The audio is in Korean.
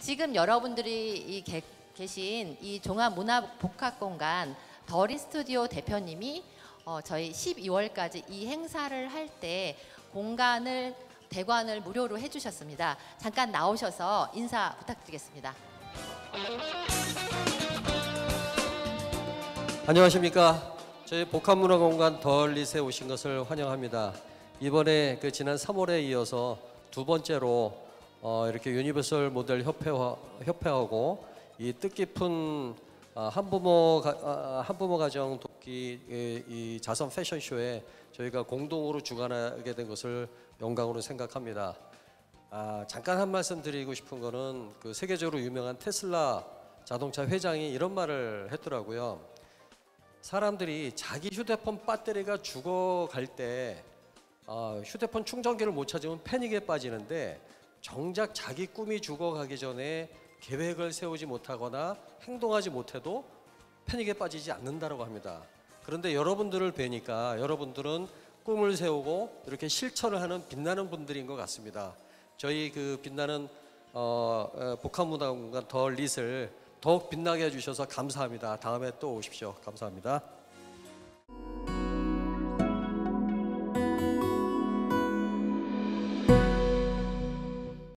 지금 여러분들이 계신 이 종합문화복합공간 더리 스튜디오 대표님이 저희 12월까지 이 행사를 할 때 대관을 무료로 해주셨습니다. 잠깐 나오셔서 인사 부탁드리겠습니다. 안녕하십니까. 저희 복합문화공간 더리스에 오신 것을 환영합니다. 이번에 지난 3월에 이어서 두 번째로 이렇게 유니버설 모델 협회하고 이 뜻깊은 한부모 가정 돕기 이 자선 패션쇼에 저희가 공동으로 주관하게 된 것을 영광으로 생각합니다. 잠깐 한 말씀 드리고 싶은 거는 세계적으로 유명한 테슬라 자동차 회장이 이런 말을 했더라고요. 사람들이 자기 휴대폰 배터리가 죽어갈 때 휴대폰 충전기를 못 찾으면 패닉에 빠지는데 정작 자기 꿈이 죽어가기 전에 계획을 세우지 못하거나 행동하지 못해도 패닉에 빠지지 않는다고 합니다. 그런데 여러분들을 뵈니까 여러분들은 꿈을 세우고 이렇게 실천을 하는 빛나는 분들인 것 같습니다. 저희 빛나는 복합문화공간 더 리스를 더욱 빛나게 해주셔서 감사합니다. 다음에 또 오십시오. 감사합니다.